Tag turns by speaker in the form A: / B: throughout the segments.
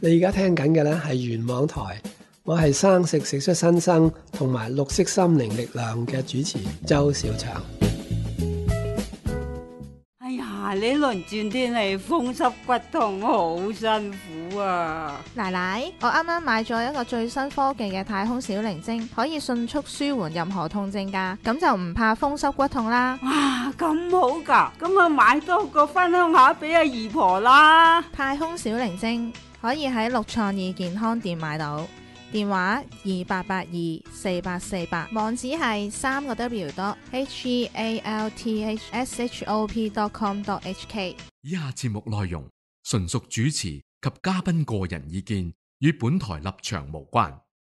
A: 你而家聽緊嘅呢係元網台，我係生食食出新生同埋綠色心靈力量嘅主持周小祥。
B: 哎呀，呢輪轉天氣風濕骨痛，好辛苦啊！
C: 奶奶，我啱啱買咗一個最新科技嘅太空小靈精，可以迅速舒緩任何痛症㗎，咁就唔怕風濕骨痛啦。
B: 哇，咁好㗎，咁啊買多個分享下俾阿姨婆啦。
C: 太空小靈精可以喺綠創意健康店買到，電話28824848，網址係www.healthshop.com.hk。
D: 以下節目內容純屬主持及嘉賓個人意見，與本台立場無關。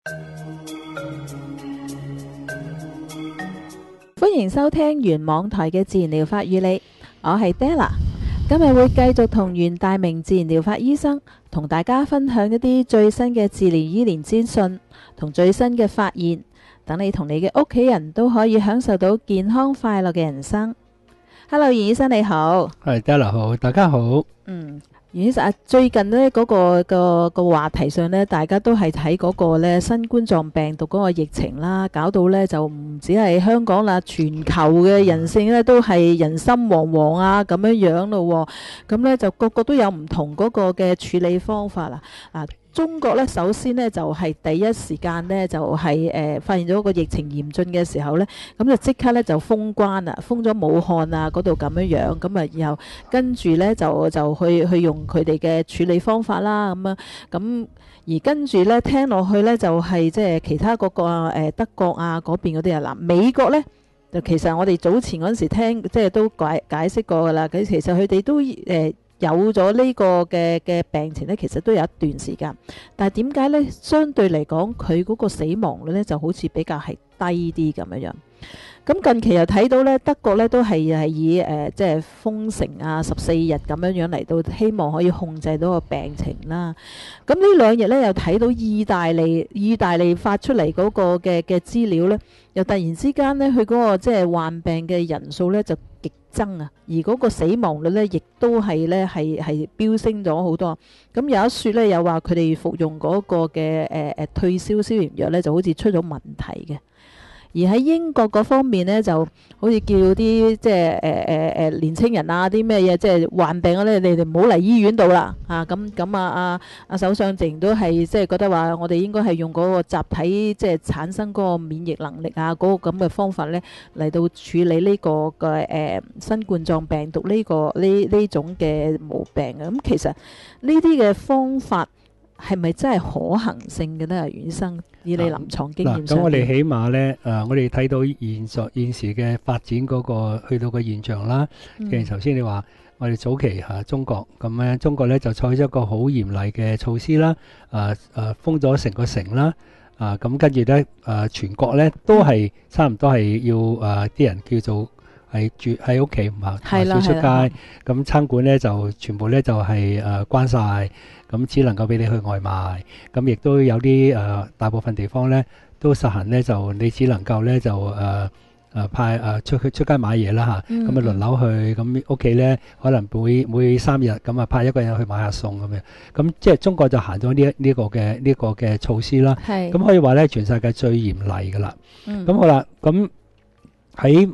E: 歡迎收聽原網台嘅自然療法與你，我係 Della。今日會繼續同袁大明自然療法醫生同大家分享一啲最新嘅治療醫療資訊同最新嘅發現，等你同你嘅屋企人都可以享受到健康快樂嘅人生。Hello， 袁醫生你好。
F: 係 Della 好，大家好。
E: 袁醫生，最近呢嗰個話題上呢，大家都係睇嗰個呢新冠狀病毒嗰個疫情啦，搞到呢就唔止係香港啦，全球嘅人性呢都係人心惶惶啊咁樣咯。咁呢就個個都有唔同嗰個嘅處理方法啦。中國呢首先呢就係第一時間呢就係發現咗個疫情嚴峻嘅時候呢，咁就即刻呢就封關啦，封咗武漢啊嗰度咁樣，咁啊然後跟住呢就去用佢哋嘅處理方法啦，咁而跟住呢聽落去呢就係即係其他嗰個德國啊嗰邊嗰啲啊，嗱美國呢就其實我哋早前嗰陣時聽即係都解釋過噶啦，其實佢哋都有咗呢個嘅病情呢，其實都有一段時間，但係點解呢？相對嚟講，佢嗰個死亡率呢就好似比較係低啲咁樣。咁近期又睇到呢，德國呢都係以即係封城啊14日咁樣嚟到，希望可以控制到個病情啦。咁呢兩日呢，又睇到意大利發出嚟嗰個嘅資料呢，又突然之間呢，佢嗰個即係患病嘅人數呢就極增啊，而嗰個死亡率呢，亦都係呢係飆升咗好多。咁有一説呢，又話佢哋服用嗰個嘅退燒消炎藥呢，就好似出咗問題嘅。而喺英國嗰方面呢，就好似叫啲即係年青人啊，啲咩嘢即係患病嗰啲，你哋唔好嚟醫院度啦嚇。咁首相直情都係即係覺得話，我哋應該係用嗰個集體即係產生嗰個免疫能力啊，嗰個咁嘅方法呢嚟到處理呢個嘅新冠狀病毒呢種嘅毛病啊。咁其實呢啲嘅方法係咪真係可行性嘅呢？袁醫生，以你臨床經驗上，
F: 咁我哋起碼呢，我哋睇到現時嘅發展嗰個去到個現象啦。其實頭先你話我哋早期中國咁咧，中國呢就採取一個好嚴厲嘅措施啦，封咗成個城啦，咁跟住呢，全國呢都係差唔多係要啲人叫做係住喺屋企唔少出街，咁餐館呢就全部呢就係關晒。咁只能夠俾你去外賣，咁亦都有啲大部分地方呢都實行呢，就你只能夠呢就派出街買嘢啦嚇，咁輪流去，咁屋企呢可能每3日咁派一個人去買下餸咁樣，咁即係中國就行咗呢個嘅措施啦，咁可以話呢全世界最嚴厲噶啦，咁好啦，咁喺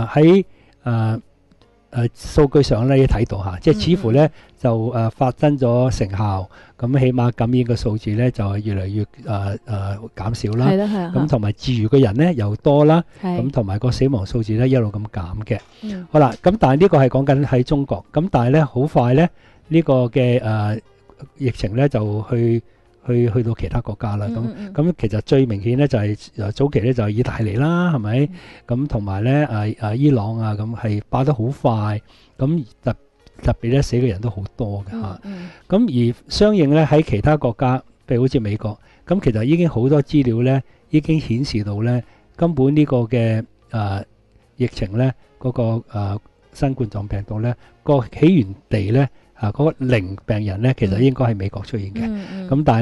F: 數據上咧，睇到嚇，即係似乎咧就發生咗成效，咁起碼感染嘅數字咧就越嚟越減少啦。咁同埋治癒嘅人咧又多啦，咁同埋個死亡數字咧一路咁減嘅。好啦，咁但係呢個係講緊喺中國，咁但係咧好快咧呢個嘅疫情咧就去到其他國家啦，咁其實最明顯咧就係早期咧就係意大利啦，係咪？咁同埋咧伊朗啊，咁係爆得好快，咁特別咧死嘅人都好多嘅嚇。咁而相應咧喺其他國家，譬如好似美國，咁其實已經好多資料咧已經顯示到咧，根本呢個嘅疫情咧嗰個新冠狀病毒咧個起源地咧。嗰個零病人咧，其實應該係美國出現嘅。咁但係咧，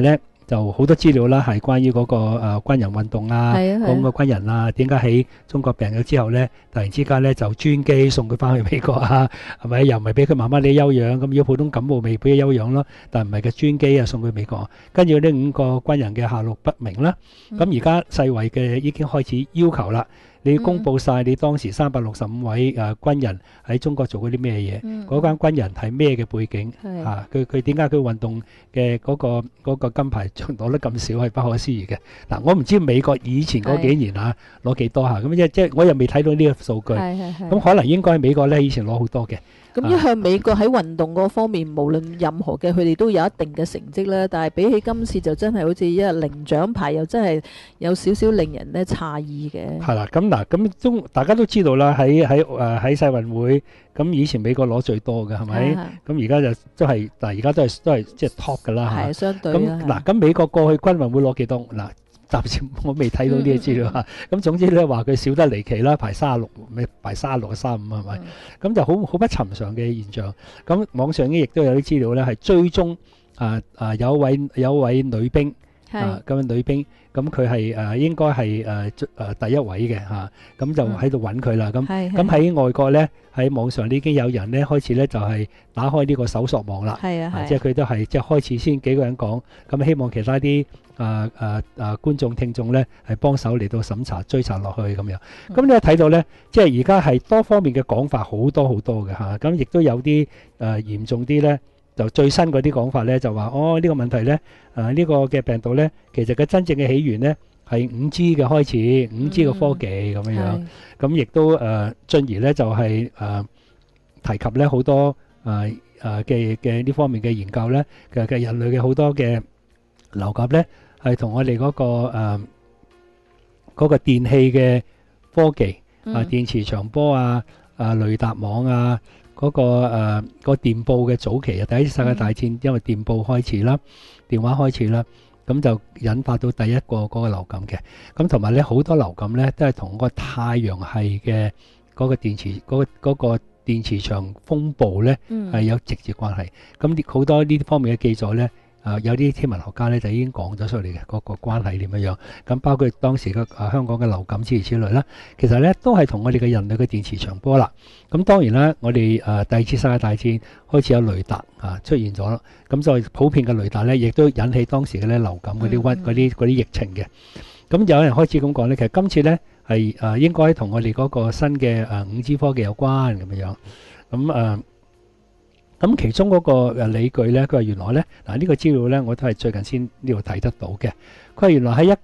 F: 就好多資料啦，係關於嗰個軍人運動啊，
E: 係啊係啊
F: 講個軍人啊點解喺中國病咗之後咧，突然之間咧就專機送佢翻去美國啊，係咪？又唔係俾佢慢慢地休養，咁如果普通感冒未俾佢休養咯，但唔係嘅專機啊送佢美國，跟住呢5個軍人嘅下落不明啦。咁而家世衛嘅已經開始要求啦。你公佈晒你當時365位軍人喺中國做過啲咩嘢？嗰間軍人係咩嘅背景？佢點解佢運動嘅嗰個金牌攞得咁少係不可思議嘅。嗱，我唔知美國以前嗰幾年攞幾多嚇，咁即係我又未睇到呢個數據。咁可能應該喺美國咧以前攞好多嘅。
E: 咁一向美國喺運動嗰方面，無論任何嘅佢哋都有一定嘅成績啦。但係比起今次就真係好似一0獎牌，又真係有少少令人咧詫異嘅。
F: 係啦，咁大家都知道啦，喺世運會，咁以前美國攞最多嘅係咪？咁而家就但係而家都係即係 top 㗎啦。
E: 係相對
F: 咁美國過去軍運會攞幾多嗱？暫時我未睇到呢啲資料嚇，咁總之咧話佢少得離奇啦，排36，排36、35係咪？咁就好不尋常嘅現象。咁網上亦都有啲資料咧，係追蹤有位女兵咁樣女兵，咁佢係應該係第一位嘅嚇，咁就喺度揾佢啦。咁喺外國咧，喺網上已經有人咧開始咧就係打開呢個搜索網啦。即係佢都係即係開始先幾個人講，咁希望其他啲觀眾聽眾咧係幫手嚟到審查追查落去咁樣。咁你睇到咧，即係而家係多方面嘅講法好多嘅嚇，咁亦都有啲嚴重啲咧。就最新嗰啲講法咧，就話呢個問題咧，呢個嘅病毒咧，其實嘅真正嘅起源咧係5G 嘅開始，5G 嘅科技咁樣。咁亦都進而咧就係提及咧好多嘅呢方面嘅研究咧嘅人類嘅好多嘅流感咧係同我哋嗰個電器嘅科技電磁長波雷達網嗰個電報嘅早期第一次世界大戰，因為電報開始啦，電話開始啦，咁就引發到第一個嗰個流感嘅。咁同埋咧好多流感咧都係同個太陽系嘅嗰個電磁場風暴咧係有直接關係。咁好多呢啲方面嘅記載咧。有啲天文學家咧就已經講咗出嚟嘅嗰個關係點樣樣，咁包括當時嘅香港嘅流感之類啦，其實咧都係同我哋嘅人類嘅電磁場波啦。咁當然啦，我哋第二次世界大戰開始有雷達出現咗，咁所以普遍嘅雷達咧，亦都引起當時嘅咧流感嗰啲疫情嘅。咁有人開始咁講咧，其實今次咧係應該同我哋嗰個新嘅5G 科技有關咁樣樣。咁其中嗰個理據咧，佢話原來咧呢個資料咧，我都係最近先呢度睇得到嘅。佢話原來喺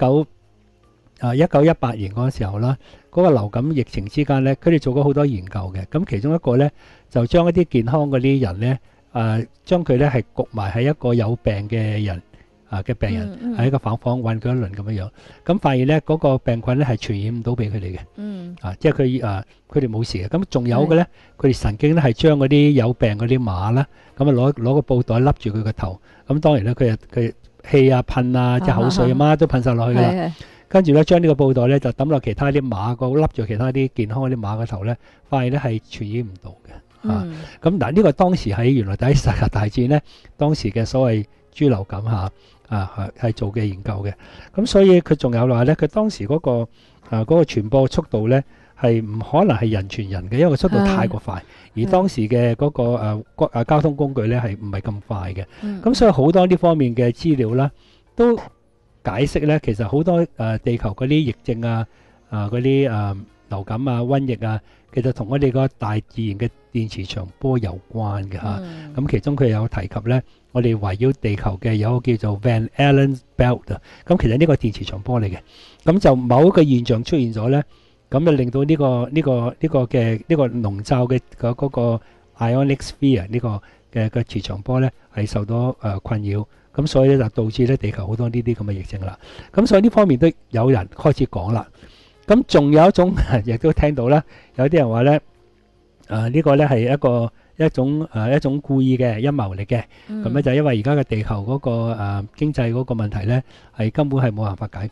F: 1918年嗰個時候啦，嗰個流感疫情之間咧，佢哋做過好多研究嘅。咁其中一個咧，就將一啲健康嗰啲人咧，將佢咧係焗埋喺一個有病嘅人嘅病人喺一個房韞佢一輪咁樣樣，咁發現咧嗰個病菌咧係傳染唔到俾佢哋嘅，即係佢哋冇事嘅。咁仲有嘅咧，佢哋曾經咧係將嗰啲有病嗰啲馬啦，咁攞個布袋笠住佢個頭，咁當然咧佢氣噴即係口水乜都噴晒落去㗎啦。跟住咧將呢個布袋咧就抌落其他啲馬個笠住其他啲健康嗰啲馬個頭咧，發現咧係傳染唔到嘅。咁嗱呢個當時喺原來第一次世界大戰咧，當時嘅所謂豬流感係做嘅研究嘅。咁所以佢仲有話咧，佢當時嗰個傳播速度咧係唔可能係人傳人嘅，因為個速度太過快，而當時嘅嗰個交通工具咧係唔係咁快嘅。咁所以好多呢方面嘅資料啦，都解釋咧，其實好多地球嗰啲疫症嗰啲流感瘟疫其實同我哋個大自然嘅電磁場波有關嘅嚇。咁其中佢有提及咧，我哋圍繞地球嘅有一個叫做 Van Allen Belt 咁其實呢個電磁場波嚟嘅。咁就某一個現象出現咗咧，咁就令到呢個籠罩嘅嗰個 Ionic Sphere 呢個嘅磁場波咧係受到困擾。咁所以咧就導致咧地球好多呢啲咁嘅疫症啦。咁所以呢方面都有人開始講啦。咁仲有一種亦都聽到啦，有啲人話咧，呢個咧係一種故意嘅陰謀嚟嘅。咁咧就因為而家嘅地球嗰個經濟嗰個問題咧，係根本係冇辦法解決嘅。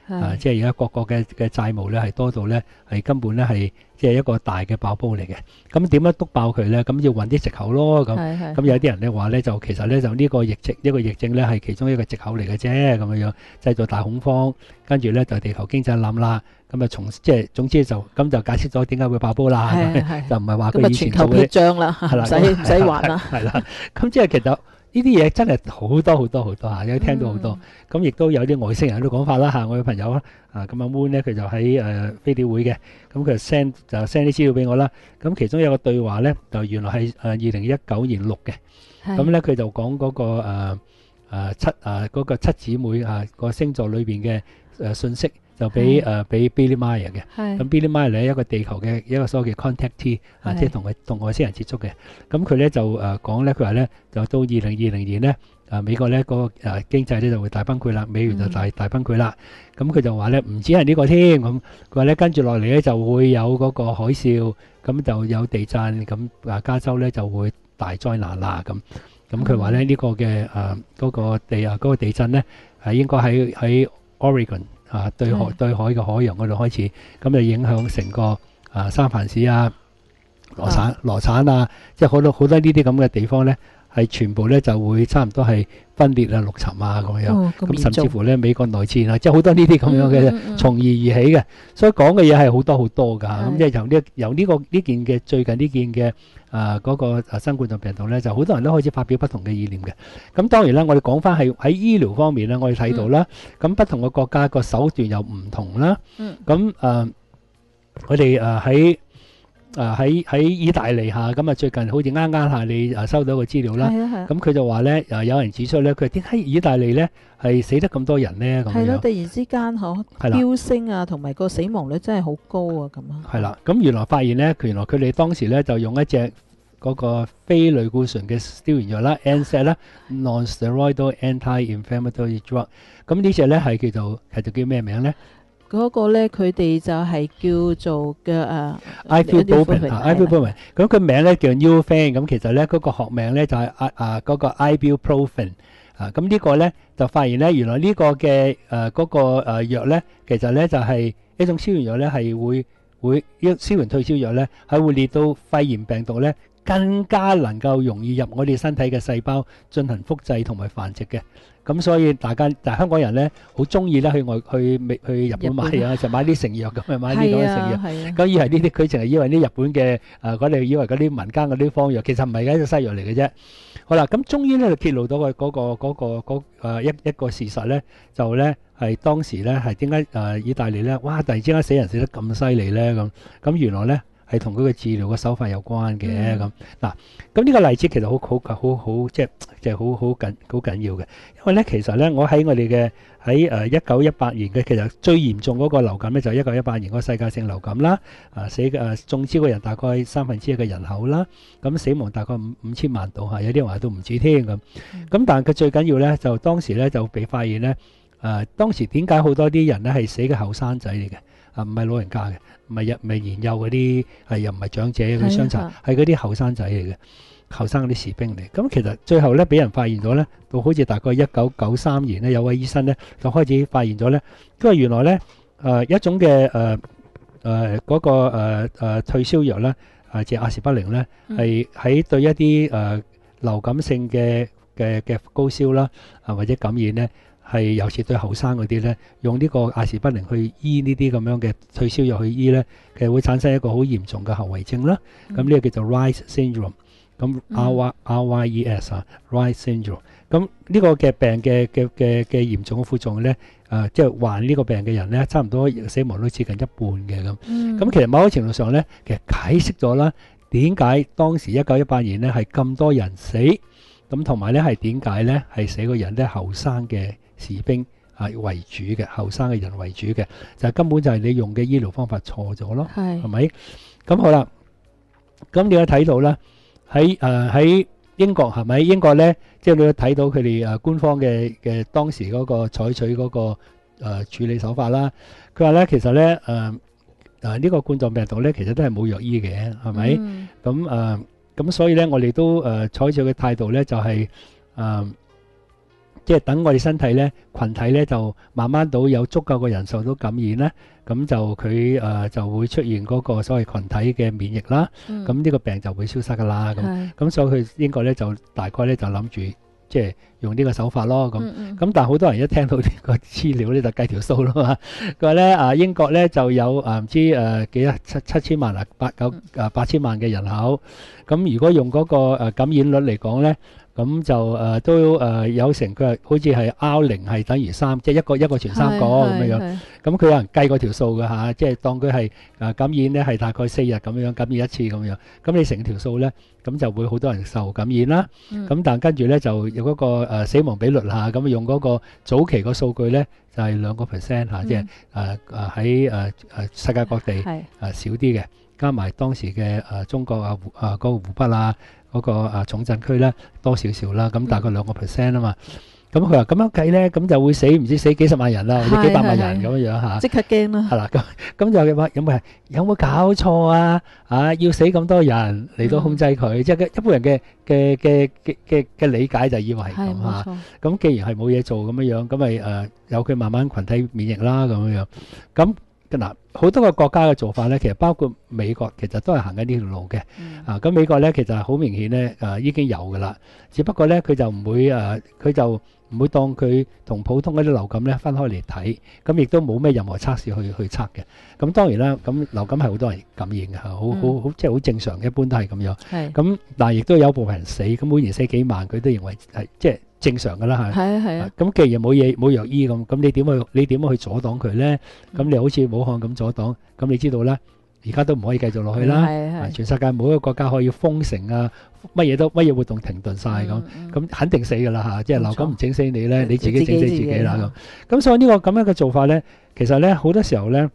F: 即係而家各國嘅債務咧係多到咧係根本咧係即係一個大嘅爆煲嚟嘅。咁點樣篤爆佢咧？咁要揾啲藉口咯。咁有啲人咧話咧就其實咧就呢個疫症咧係其中一個藉口嚟嘅啫，咁樣製造大恐慌，跟住咧就地球經濟冧啦。咁啊即係總之就咁就解釋咗點解會爆煲啦。就唔係話佢以前做嘅
E: 全球撇帳啦，唔使還啦。
F: 係啦，咁即係其實呢啲嘢真係好多嚇，有聽到好多。咁亦都有啲外星人都講法啦嚇。我有朋友咁阿 Moon 咧佢就喺飛碟會嘅，咁佢 send 啲資料俾我啦。咁其中有個對話咧，就原來係2019年錄嘅。咁咧佢就講嗰個嗰個七姊妹個星座裏邊嘅信息。就俾 Billy Meier 嘅，咁 Billy Meier 咧一個地球嘅一個所謂嘅 contactee，即係同外星人接觸嘅。咁佢咧就講咧，佢話咧就到2020年咧，美國咧個經濟咧就會大崩潰啦，美元就大崩潰啦。咁佢就話咧唔止係呢個添，咁佢話咧跟住落嚟咧就會有嗰個海嘯，咁就有地震，咁加州咧就會大災難啦。咁佢話咧呢個嘅嗰個地震咧係應該喺 Oregon。對海嘅海洋嗰度開始，咁就影響成個三藩市羅產即係好多呢啲咁嘅地方咧，係全部咧就會差唔多係分裂陸沉咁樣。咁甚至乎咧美國內戰即係好多呢啲咁樣嘅從而起嘅。所以講嘅嘢係好多好多㗎。咁即係由呢件嘅最近呢件嘅嗰個新冠狀病毒咧，就好多人都開始發表不同嘅意念嘅。咁當然啦，我哋講翻係喺醫療方面咧，我哋睇到啦，咁不同嘅國家個手段又唔同啦。咁我哋喺意大利咁最近好似啱下你收到個資料啦。咁佢就話咧有人指出咧，佢點解意大利咧係死得咁多人咧？咁樣係咯，
E: 突然之間飆升同埋個死亡率真係好高咁啊！係啦，
F: 咁原來發現咧，原來佢哋當時咧就用一隻嗰個非類固醇嘅消炎藥啦 ，NSAID 啦 ，non-steroidal anti-inflammatory drug。咁呢隻咧係叫咩名咧？
E: 嗰個咧，佢哋就係叫做嘅
F: ibuprofen。咁佢名咧叫 Nurofen。咁其實咧嗰個學名咧就係嗰個 ibuprofen。咁呢個咧就發現咧，原來呢個嘅嗰個藥咧，其實咧就係一種消炎藥咧，係會消炎退燒藥咧，係會令到肺炎病毒咧更加能夠容易入我哋身體嘅細胞進行複製同埋繁殖嘅。咁所以但係香港人咧好中意咧去日本買就買啲成藥咁，買啲咁嘅成藥。咁以為呢啲佢淨係以為啲日本嘅我哋以為嗰啲民間嗰啲方藥，其實唔係嘅，一個西藥嚟嘅啫。好啦，咁終於咧就揭露到一個事實咧，就咧係當時咧係點解意大利咧突然之間死人死得咁犀利咧咁原來咧係同佢嘅治療嘅手法有關嘅。咁呢個例子其實好即係好緊要嘅，因為咧其實咧我哋嘅喺1918年嘅其實最嚴重嗰個流感咧就係1918年嗰個世界性流感啦，中招嘅人大概1/3嘅人口啦，咁死亡大概5000萬度有啲人話都唔止添咁。但係佢最緊要咧就當時咧就被發現咧當時點解好多啲人咧係死嘅後生仔嚟嘅，唔係老人家嘅，唔係年幼嗰啲，又唔係長者嗰啲傷殘，係嗰啲後生仔嚟嘅，後生嗰啲士兵嚟。咁其實最後咧俾人發現咗咧，到好似大概1993年咧，有位醫生咧就開始發現咗咧，因為原來咧一種嘅嗰個退燒藥咧，即係阿士匹靈咧，係喺對一啲流感性嘅高燒啦，或者感染咧。係尤其對後生嗰啲咧，用呢個阿士匹靈去醫呢啲咁樣嘅退燒藥去醫咧，其實會產生一個好嚴重嘅後遺症啦。咁呢個叫做 Reye's syndrome，咁 RYES Reye's syndrome。咁呢個嘅病嘅嚴重嘅副作用咧，即係患呢個病嘅人咧，差唔多死亡率接近一半嘅咁。咁其實某個程度上咧，其實解釋咗啦，點解當時1918年咧係咁多人死，咁同埋咧係點解咧係死個人咧後生嘅士兵為主嘅，後生嘅人為主嘅，就根本就係你用嘅醫療方法錯咗咯，係咪？咁好啦，咁你睇到啦，喺英國係咪？英國咧，即係你睇到佢哋官方嘅當時嗰個採取嗰個處理手法啦。佢話咧，其實咧呢個冠狀病毒咧，其實都係冇藥醫嘅，係咪？咁所以咧，我哋都採取嘅態度咧，就係即係等我哋身體咧群體咧就慢慢到有足夠嘅人受到感染咧，咁就佢就會出現嗰個所謂群體嘅免疫啦。咁呢個病就會消失噶啦。咁所以佢英國咧就大概咧就諗住即係用呢個手法咯。咁但係好多人一聽到呢個資料咧就計條數啦嘛。佢話咧英國咧就有唔知幾多七千萬八千萬嘅人口。咁如果用嗰個感染率嚟講咧，咁就都有成佢好似係 R0係等於3，即係一個傳3個咁樣。咁佢有人計過條數嘅嚇，即係當佢係感染咧係大概4日咁樣感染一次咁樣。咁你成條數咧，咁就會好多人受感染啦。咁但跟住咧就有嗰個死亡比率嚇，咁用嗰個早期個數據咧就係2%嚇，即係喺世界各地少啲嘅，加埋當時嘅中國嗰個湖北嗰個重鎮區咧多少少啦，咁大概2%啊嘛。咁佢話咁樣計咧，咁就會死唔知死幾十萬人啦，或者幾百萬人咁樣嚇。
E: 即刻驚啦！
F: 係啦，咁就話有冇搞錯啊？要死咁多人嚟到控制佢，即係一般人嘅理解就以為係咁嚇。咁既然係冇嘢做咁樣，咁咪由佢慢慢群體免疫啦咁樣。咁嗱，好多個國家嘅做法咧，其實包括美國，其實都係行緊呢條路嘅。咁美國咧其實好明顯咧，已經有㗎啦。只不過咧，佢就唔會當佢同普通嗰啲流感咧分開嚟睇，咁亦都冇咩任何測試去測嘅。咁當然啦，咁流感係好多人感染嘅，好即係好正常，一般都係咁樣。咁但係亦都有部分人死，咁每年死幾萬，佢都認為係即係正常㗎啦。係咁既然冇藥醫咁你點樣去阻擋佢咧？咁你好似武漢咁阻擋，咁你知道啦。而家都唔可以繼續落去啦。全世界每一個國家可以封城啊，乜嘢活動停頓晒咁肯定死㗎啦嚇！即係流感唔整死你咧，你自己整死自己啦咁。咁所以呢個咁樣嘅做法咧，其實咧好多時候咧，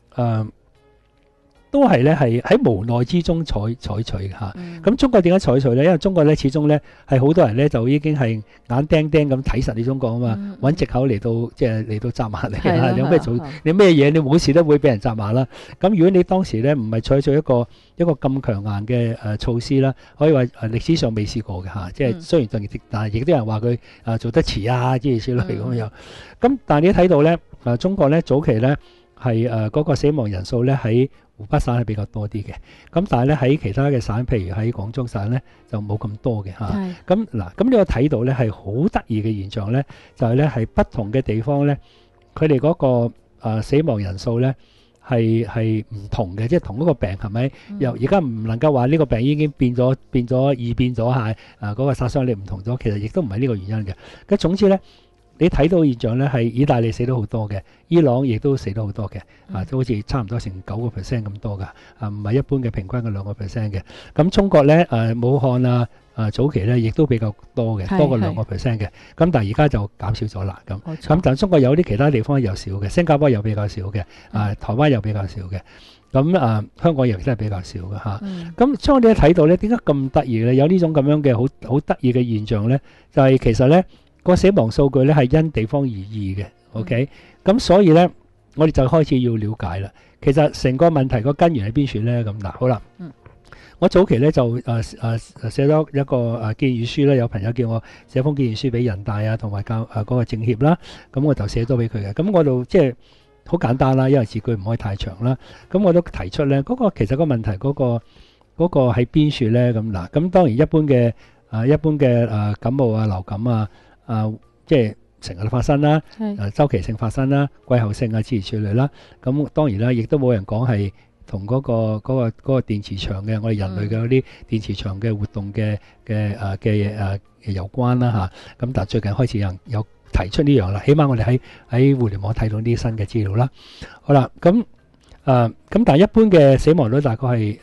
F: 都係咧係喺無奈之中採取嚇。咁中國點解採取咧？因為中國咧始終咧係好多人咧就已經係眼釘釘咁睇實你中國啊嘛，揾藉口嚟到責罵你啊！你有咩做？你咩嘢？你冇事都會俾人責罵啦。咁如果你當時咧唔係採取一個咁強硬嘅措施啦，可以話歷史上未試過嘅嚇。即係雖然但係亦都有人話佢做得遲啊之類咁樣。咁但係你睇到咧中國咧早期咧係嗰個死亡人數咧喺湖北省係比較多啲嘅，咁但係咧喺其他嘅省，譬如喺廣東省咧就冇咁多嘅嚇。咁嗱，咁你有睇到咧係好得意嘅現象咧，就係咧係不同嘅地方咧，佢哋嗰個死亡人數咧係唔同嘅，即係同一個病係咪？又而家唔能夠話呢個病已經變咗異變咗嚇，嗰個殺傷力唔同咗，其實亦都唔係呢個原因嘅。咁總之咧。你睇到現象咧，係意大利死得好多嘅，伊朗亦都死得好多嘅，都好似差唔多成9% 咁多噶，唔係一般嘅平均嘅2% 嘅。咁中國咧，武漢早期咧亦都比較多嘅，多過2% 嘅。咁但係而家就減少咗啦。咁但係中國有啲其他地方又少嘅，新加坡又比較少嘅，台灣又比較少嘅。咁香港亦都係比較少嘅嚇。咁所以你睇到咧，點解咁得意咧？有呢種咁樣嘅好得意嘅現象咧，就係其實咧。個死亡數據咧係因地方而異嘅，OK？咁所以咧，我哋就開始要了解啦。其實成個問題個根源喺邊處咧？咁嗱，好啦，我早期咧就寫咗一個建議書啦，有朋友叫我寫封建議書俾人大啊，同埋嗰個政協啦，咁我就寫咗俾佢嘅。咁我就即係好簡單啦，因為字句唔可以太長啦。咁我都提出咧，嗰個其實個問題嗰個喺邊處咧？咁嗱，咁當然一般嘅感冒啊、流感啊。即係成日發生啦，周期性發生啦，季候性啊，諸如此類啦。咁當然啦，亦都冇人講係同嗰個電磁場嘅我哋人類嘅嗰啲電磁場嘅活動嘅有關啦嚇。咁但係最近開始有提出呢樣啦，起碼我哋喺互聯網睇到啲新嘅資料啦。好啦，咁但係一般嘅死亡率大概係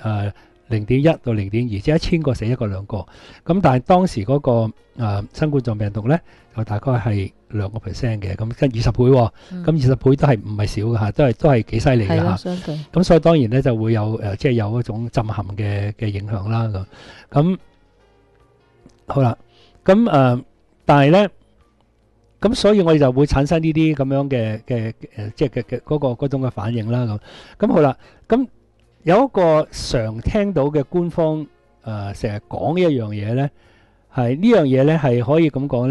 F: 0.1到0.2，即係1000個死1個2個。咁但係當時嗰個新冠狀病毒咧，就大概係2% 嘅，咁跟20倍喎。咁20倍都係唔係少嘅嚇，都係幾犀利嘅嚇。相對。咁所以當然咧就會有即係有一種震撼嘅影響啦。咁好啦，咁但係咧，咁所以我哋就會產生呢啲咁樣嘅即係嘅嗰種嘅反應啦。咁好啦，咁。有一個常聽到嘅官方成日講一樣嘢咧，係呢樣嘢咧係可以咁講咧，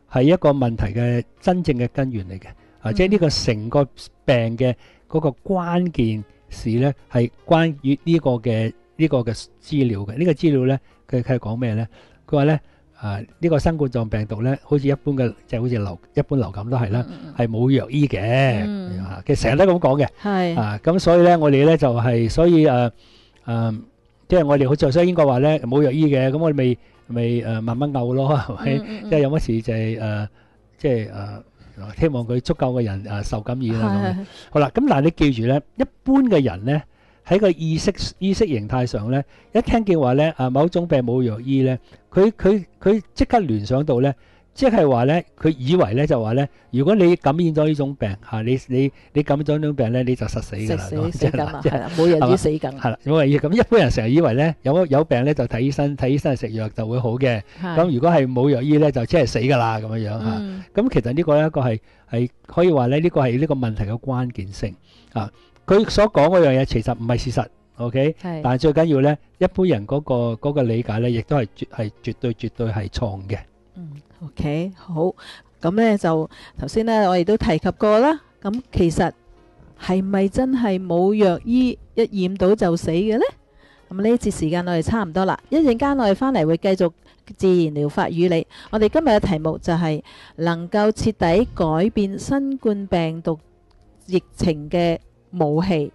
F: 係一個問題嘅真正嘅根源嚟嘅，即係呢個成個病嘅嗰個關鍵事咧，係關於呢個嘅資料嘅。呢個資料咧，佢係講咩咧？佢話咧，呢個新冠狀病毒咧，好似一般嘅，即係好似一般流感都係啦，係冇藥醫嘅。其實成日都咁講嘅。係咁所以咧，我哋咧就係所以即係我哋好似所以英國話咧冇藥醫嘅，咁我哋咪慢慢嘔咯，係咪？即係有乜事就係即係希望佢足夠嘅人受感染啦。咁好啦，咁但係你記住咧，一般嘅人咧喺個意識形態上咧，一聽見話咧某種病冇藥醫咧，佢即刻聯想到咧，即係話咧，佢以為咧就話咧，如果你感染咗呢種病你感染咗呢種病咧，你就實死㗎啦，
E: 死梗啦，係啦，冇藥醫死梗。係啦，
F: 冇藥醫咁一般人成日以為咧有病咧就睇醫生食藥就會好嘅。咁如果係冇藥醫咧，就即係死㗎啦咁樣樣嚇。咁其實呢個一個係可以話咧，呢個係呢個問題嘅關鍵性啊。佢所講嗰樣嘢其實唔係事實 ，OK？ 但係最緊要咧，一般人嗰個理解咧，亦都係絕對係錯嘅。
E: OK， 好，咁咧就頭先咧，我哋都提及過啦。咁其實係咪真係冇藥醫，一驗到就死嘅呢？咁呢節時間我哋差唔多啦，一陣間我哋翻嚟會繼續自然療法與你。我哋今日嘅題目就係能夠徹底改變新冠病毒疫情嘅武器。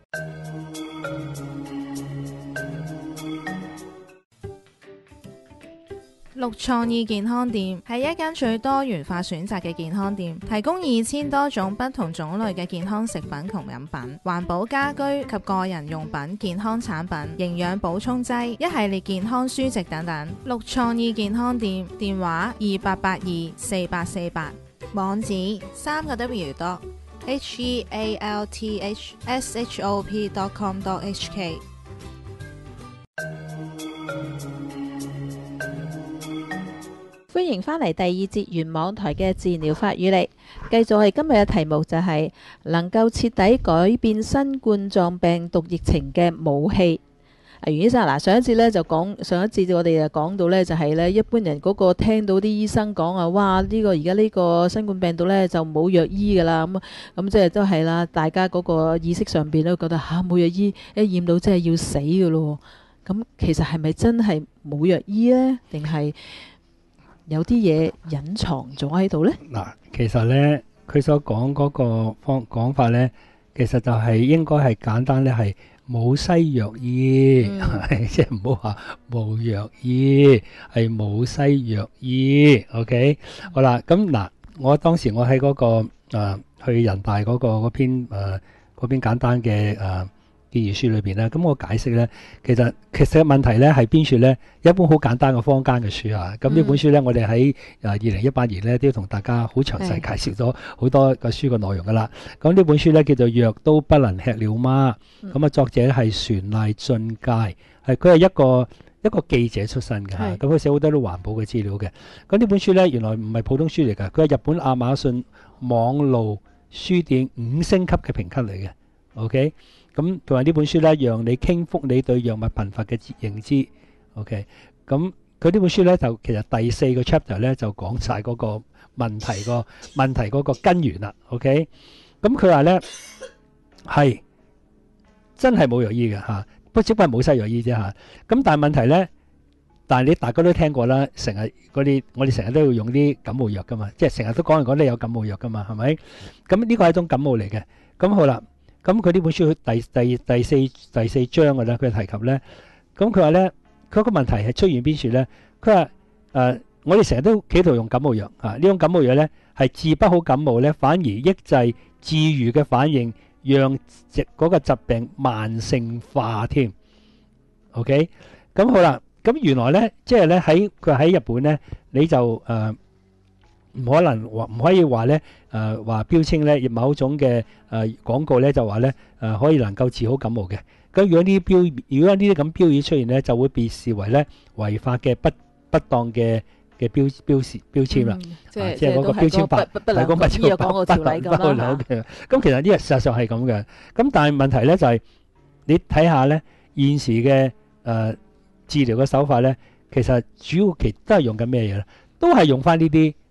C: 綠創意健康店係一間最多元化選擇嘅健康店，提供2000多種不同種類嘅健康食品同飲品、環保家居及個人用品、健康產品、營養補充劑、一系列健康書籍等等。綠創意健康店電話28824848，網址3個W.healthshop.com.hk。
E: 歡迎返嚟第二節原網台嘅自然療法與你，繼續係今日嘅題目就係能夠徹底改變新冠狀病毒疫情嘅武器。袁醫生嗱，上一節我哋就講到咧，就係咧一般人嗰個聽到啲醫生講啊，哇呢個而家呢個新冠病毒咧就冇藥醫噶啦，咁即係都係啦，大家嗰個意識上邊都覺得冇藥醫，一驗到真係要死噶咯。咁其實係咪真係冇藥醫咧，定係有啲嘢隱藏咗喺度呢？
F: 嗱，其實呢，佢所講嗰個講法呢，其實就係應該係簡單呢，係冇西藥醫，即係唔好話冇藥醫，係冇西藥醫。OK，好啦，咁嗱，我當時我喺嗰個去人大嗰篇簡單嘅建議書裏邊咧，咁我解釋咧，其實問題咧係邊處咧？一本好簡單嘅坊間嘅書啊，咁呢本書咧，我哋喺2018年咧都同大家好詳細介紹咗好多個書嘅內容噶啦。咁呢本書咧叫做《藥都不能吃了嗎》，咁作者係船瀨俊介，佢係一個記者出身嘅嚇，咁佢寫好多啲環保嘅資料嘅。咁呢本書咧原來唔係普通書嚟㗎，佢係日本亞馬遜網路書店5星級嘅評級嚟嘅。OK。咁同埋呢本書咧，讓你傾覆你對藥物貧乏嘅認知。OK，咁佢呢本書咧就其實第4個 chapter 咧就講晒嗰個問題嗰個根源啦。OK，咁佢話咧係真係冇藥醫嘅嚇，只不過冇西藥醫啫嚇。咁但係問題咧，但係你大家都聽過啦，成日我哋成日都要用啲感冒藥噶嘛，即係成日都講你有感冒藥噶嘛，係咪？咁呢個係一種感冒嚟嘅。咁好啦。咁佢呢本書第四章嘅咧，佢提及咧，咁佢話咧，佢個問題係出現邊處咧？佢話我哋成日都企圖用感冒藥呢種感冒藥咧係治不好感冒咧，反而抑制治愈嘅反應，讓嗰個疾病慢性化添。OK，咁好啦，咁原來咧，即係咧佢喺日本咧，你就唔可以話咧話標籤咧，某種嘅廣告咧就話咧可以能夠治好感冒嘅。咁如果呢啲咁標語出現咧，就會被視為咧違法嘅不當嘅標籤啦。即係嗰個標籤法係講不良廣告條例咁啦。咁其實呢個事實上係咁嘅。咁但係問題咧就係你睇下咧現時嘅治療嘅手法咧，其實主要都係用緊咩嘢咧？都係用翻呢啲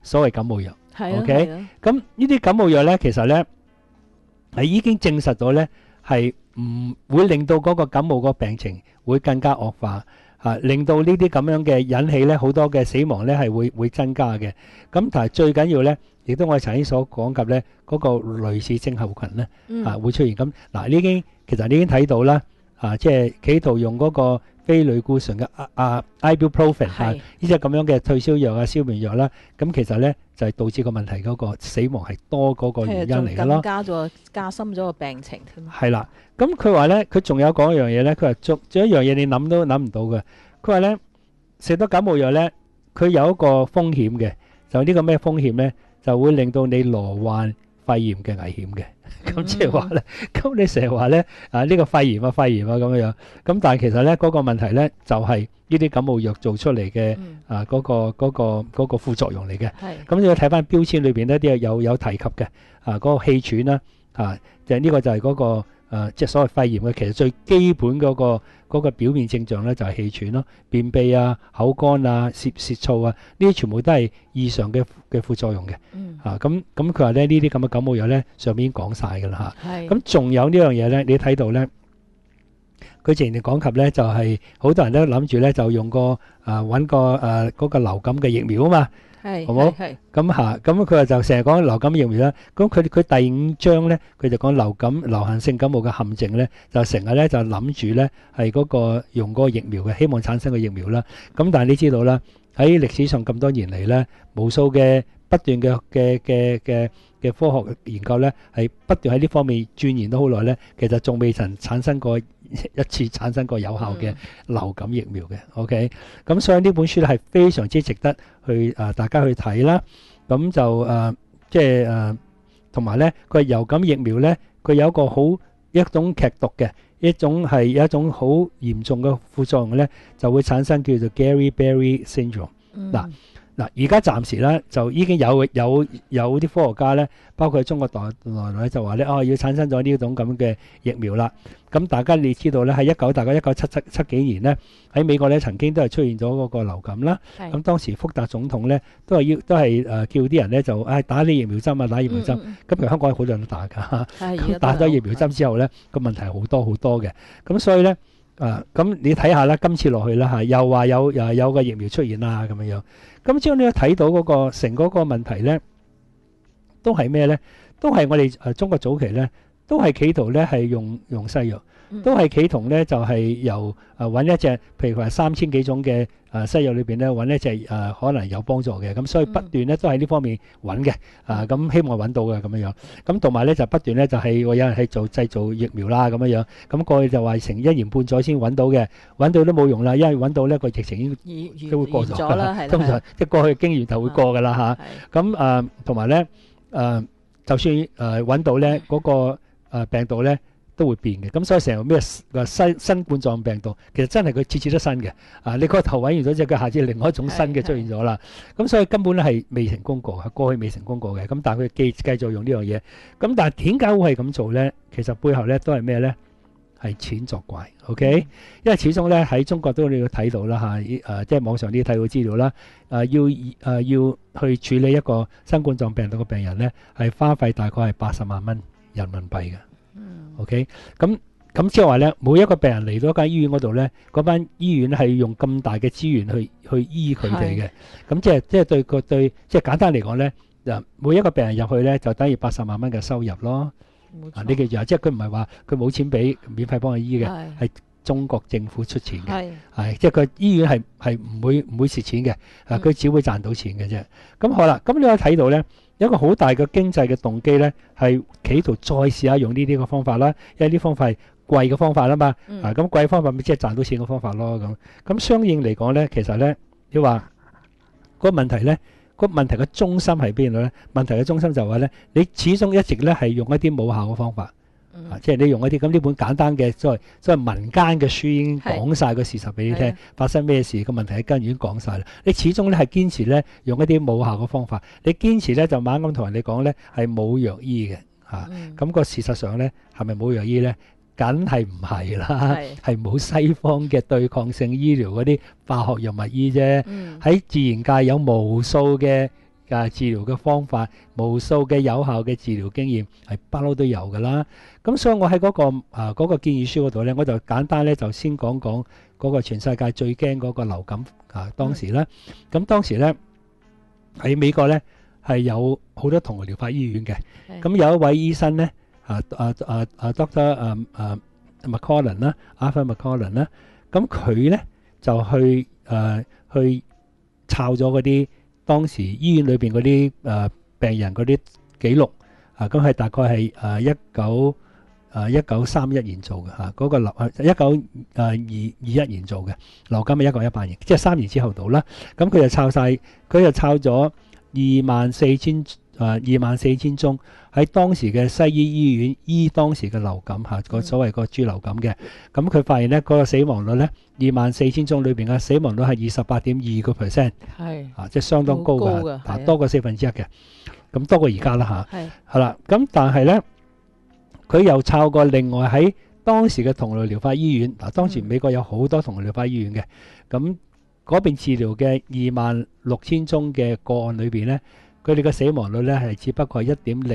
F: 所謂感冒藥。
E: 係啊
F: OK？
E: 係啊
F: 咁呢啲感冒藥咧，其實咧係已經證實咗咧，係唔會令到嗰個感冒個病情會更加惡化，令到呢啲咁樣嘅引起咧好多嘅死亡咧係會增加嘅。咁但係最緊要咧，亦都我哋曾經所講及咧嗰個類似症候群咧會出現。咁嗱，其實你已經睇到啦，即係企圖用嗰個非類固醇嘅ibuprofen 呢隻咁樣嘅退燒藥啊、消炎藥啦，咁其實咧就係導致個問題嗰個死亡係多嗰個原因嚟嘅咯。
E: 加深咗個病情添。
F: 係啦，咁佢話咧，佢仲有講一樣嘢咧，佢話仲有一樣嘢你諗都諗唔到嘅。佢話咧，食咗感冒藥咧，佢有一個風險嘅，就呢個咩風險咧，就會令到你罹患肺炎嘅危險嘅。咁即係話咧，咁你成日話咧呢個肺炎啊咁樣，咁但係其實咧嗰個問題咧就係呢啲感冒藥做出嚟嘅嗰個副作用嚟嘅。咁你要睇翻標籤裏邊呢啲有提及嘅嗰個氣喘啦，就係呢個就係嗰個即係所謂肺炎嘅，其實最基本嗰個表面症狀咧就係氣喘咯、便秘啊、口乾啊、舌燥啊，呢啲全部都係異常嘅副作用嘅。咁佢話咧呢啲咁嘅感冒藥咧上面已經講晒㗎啦嚇。咁仲有呢樣嘢咧，你睇到咧，佢前面講及咧就係好多人都諗住咧就用揾個嗰個流感嘅疫苗啊嘛。好冇？咁佢話就成日講流感疫苗啦。咁佢第5章咧，佢就講流行性感冒嘅陷阱咧，就成日咧就諗住咧係嗰個用嗰個疫苗嘅，希望產生個疫苗啦。咁但係你知道啦，喺歷史上咁多年嚟咧，無數嘅不斷嘅科學研究咧，係不斷喺呢方面鑽研咗好耐咧，其實仲未曾產生過一次產生過有效嘅流感疫苗嘅。OK， 咁所以呢本書咧係非常之值得去大家去睇啦。咁就即係同埋咧，佢流感疫苗咧，佢有一種劇毒嘅有一種好嚴重嘅副作用咧，就會產生叫做 Gary-Berry syndrome。嗱，而家暫時咧就已經有啲科學家咧，包括中國內咧就話咧，要產生咗呢種咁嘅疫苗啦。咁大家你知道咧，喺大概1977幾年咧，喺美國咧曾經都係出現咗嗰個流感啦。咁當時福特總統咧都係叫啲人咧就打啲疫苗針啊，打疫苗針。咁其實香港好多人都打㗎。咁打咗疫苗針之後咧，個問題好多嘅。咁所以咧咁你睇下啦，今次落去啦又話有個疫苗出現啦咁樣。咁之後你睇到嗰個成嗰個問題咧，都係咩咧？都係我哋中國早期咧，都係企圖咧係用西藥，都係企圖咧就係由揾一隻，譬如話3000幾種嘅西藥裏邊咧揾一隻可能有幫助嘅，咁所以不斷咧都喺呢方面揾嘅，咁希望揾到嘅咁樣。咁同埋咧就不斷咧就係有人係製造疫苗啦咁樣。咁過去就話成1年半載先揾到嘅，揾到都冇用啦，因為揾到呢個疫情已經都會過咗啦，通常即係過去嘅經驗就會過㗎啦嚇。咁同埋咧就算揾到咧嗰個病毒咧都會變嘅，咁所以成日咩新冠狀病毒其實真係佢次次都新嘅。你個頭揾完咗之後，佢下次另外一種新嘅出現咗啦。咁所以根本咧係未成功過，過去未成功過嘅。咁但係佢繼續用呢樣嘢。咁但係點解會係咁做咧？其實背後咧都係咩咧？係錢作怪。OK，因為始終咧喺中國都你要睇到啦即係網上啲睇到資料啦。要去處理一個新冠狀病毒嘅病人咧，係花費大概係80萬蚊人民幣嘅。OK， 咁即係話咧，每一個病人嚟到一間醫院嗰度咧，嗰班醫院係用咁大嘅資源去醫佢哋嘅。咁即係對即係簡單嚟講咧，每一個病人入去咧就等於80萬蚊嘅收入咯。你記住啊，即係佢唔係話佢冇錢俾免費幫佢醫嘅，係中國政府出錢嘅，即係佢醫院係唔會蝕錢嘅，佢只會賺到錢嘅啫。咁好啦，咁你可以睇到咧，有一個好大嘅經濟嘅動機咧，係企圖再試下用呢啲嘅方法啦，因為呢方法係貴嘅方法啦嘛。咁貴方法咪即係賺到錢嘅方法咯。咁相應嚟講咧，其實咧你話個問題咧。個問題嘅中心係邊度咧？問題嘅中心就係話咧，你始終一直咧係用一啲冇效嘅方法，即係你用一啲咁呢本簡單嘅所謂民間嘅書已經講晒個事實俾你聽，發生咩事個問題喺根已經講晒啦。你始終咧係堅持咧用一啲冇效嘅方法，你堅持咧就猛咁同人哋講咧係冇藥醫嘅嚇。咁個事實上咧係咪冇藥醫咧？梗係唔係啦，係冇西方嘅對抗性醫療嗰啲化學藥物醫啫。喺自然界有無數嘅治療嘅方法，無數嘅有效嘅治療經驗係不嬲都有㗎啦。咁所以我喺嗰個建議書嗰度咧，我就簡單咧就先講講嗰個全世界最驚嗰個流感當時咧。咁當時咧喺美國咧係有好多同類療法醫院嘅。咁有一位醫生咧Dr. McCollin 啦，Arthur McCollin 啦，咁佢咧就去抄咗嗰啲當時醫院裏邊嗰啲病人嗰啲記錄咁係大概係1931年做嘅嗰個1921年做嘅流感係1918年，即係3年之後到啦。咁佢就抄咗24,000宗喺當時嘅西醫醫院醫當時嘅流感個所謂個豬流感嘅。咁佢發現咧嗰個死亡率咧24,000宗裏邊嘅死亡率係28.2%，即係相當高嘅，多過1/4嘅。咁多過而家啦係啦。咁但係咧佢又抄過另外喺當時嘅同類療法醫院當時美國有好多同類療法醫院嘅。咁嗰邊治療嘅26,000宗嘅個案裏邊咧，佢哋嘅死亡率咧係只不過係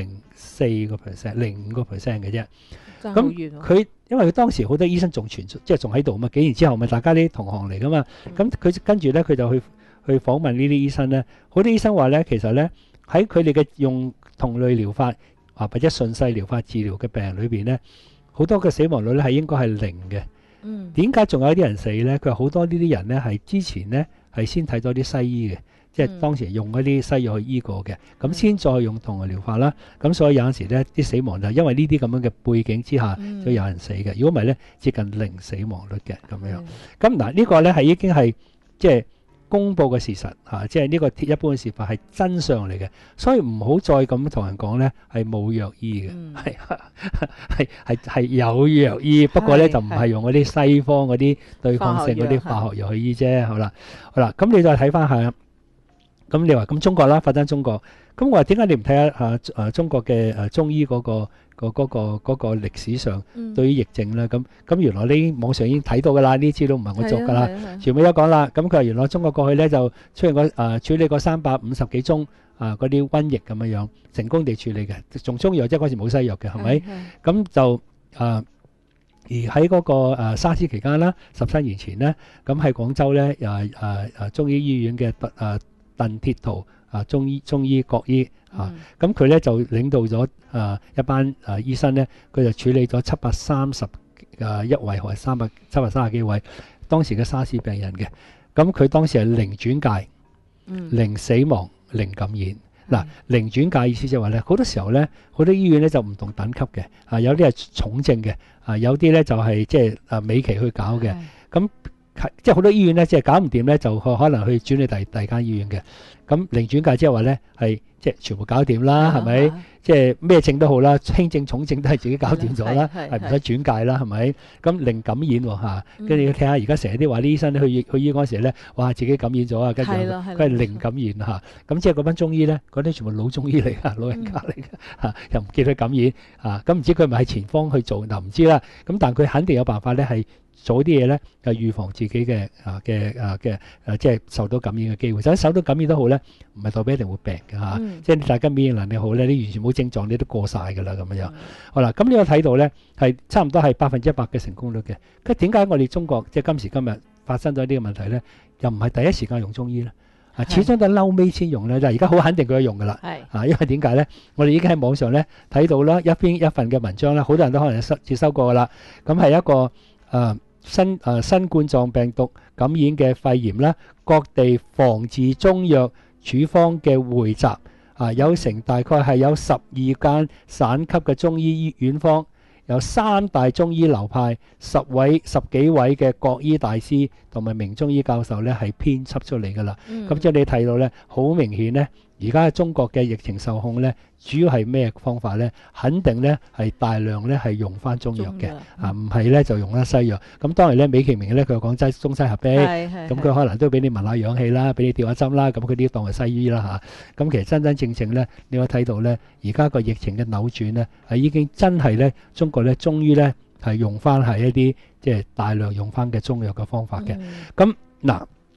F: 1.04%、05% 嘅啫。咁佢因為佢當時好多醫生仲存，即係仲喺度嘛，幾年之後咪大家啲同行嚟噶嘛。咁佢跟住咧佢就去訪問呢啲醫生咧，好多醫生話咧其實咧喺佢哋嘅用同類療法或者順勢療法治療嘅病人裏邊咧，好多嘅死亡率咧係應該係0嘅。點解仲有啲人死咧？佢話好多呢啲人咧係之前咧係先睇咗啲西醫嘅。即係當時用嗰啲西藥去醫過嘅，咁先再用同類療法啦。咁所以有陣時咧，啲死亡就因為呢啲咁樣嘅背景之下，都有人死嘅。如果唔係咧，接近0死亡率嘅咁樣。咁嗱，呢個咧係已經係即係公佈嘅事實即係呢個鐵一般嘅事發係真相嚟嘅。所以唔好再咁同人講咧係冇藥醫嘅，係有藥醫，不過咧就唔係用嗰啲西方嗰啲對抗性嗰啲化學藥去醫啫。好啦，咁你再睇翻下。咁你話咁中國啦，發展中國，咁我話點解你唔睇下中國嘅中醫嗰個歷史上對於疫症咧？咁原來呢網上已經睇到噶啦，呢啲資料唔係我作噶啦，全部都講啦。咁佢話原來中國過去咧就出現過處理過350幾宗嗰啲瘟疫咁樣樣，成功地處理嘅，仲中藥即係嗰時冇西藥嘅，係咪？咁就而喺嗰個沙士期間啦，13年前咧，咁喺廣州咧中醫醫院嘅鄧鐵圖中醫國醫咁佢咧就領導咗一班醫生咧，佢就處理咗731位或730幾位當時嘅沙士病人嘅。咁佢當時係0轉介、0死亡、0感染。嗱，0轉介意思就係話咧，好多時候咧，好多醫院咧就唔同等級嘅，有啲係重症嘅，有啲咧就係即係尾期去搞嘅。咁即係好多醫院咧，即係搞唔掂咧，就可能去轉去第二間醫院嘅。咁0轉介即係話咧，係即係全部搞掂啦，係咪？即係咩症都好啦，輕症重症都係自己搞掂咗啦，係唔使轉介啦，係咪？咁0感染喎，跟住你睇下而家成日啲話啲醫生去醫嗰時咧，哇自己感染咗啊，跟住佢係0感染咁即係嗰班中醫咧，嗰啲全部老中醫嚟㗎，老人家嚟㗎又唔見佢感染咁唔知佢咪喺前方去做嗱唔知啦。咁但佢肯定有辦法咧係。做啲嘢咧，就預防自己嘅即係受到感染嘅機會。就算受到感染都好咧，唔係代表一定會病嘅即係大家免疫能力好咧，你完全冇症狀，你都過晒㗎啦咁樣。好啦，咁呢個睇到咧係差唔多係100%嘅成功率嘅。咁點解我哋中國即係今時今日發生咗呢個問題咧，又唔係第一時間用中醫咧？始終都嬲尾先用咧。就而家好肯定佢用㗎啦。因為點解咧？我哋已經喺網上咧睇到啦，一份嘅文章咧，好多人都可能接收過㗎啦。咁係一個新冠狀病毒感染嘅肺炎啦，各地防治中藥處方嘅匯集有成大概係有12間省級嘅中醫院方，有3大中醫流派10幾位嘅國醫大師同埋名中醫教授咧係編輯出嚟㗎啦。咁即係你睇到咧，好明顯咧，而家中國嘅疫情受控咧，主要係咩方法咧？肯定咧係大量咧係用翻中藥嘅，唔係咧就用翻西藥。咁當然咧，美其名咧佢又講中西合璧，咁佢可能都俾你聞下氧氣啦，俾你吊下針啦，咁佢啲當係西醫啦嚇。咁其實真正咧，你可以睇到咧，而家個疫情嘅扭轉咧，係已經真係咧，中國咧終於咧係用翻係一啲即係大量用翻嘅中藥嘅方法嘅。咁嗱。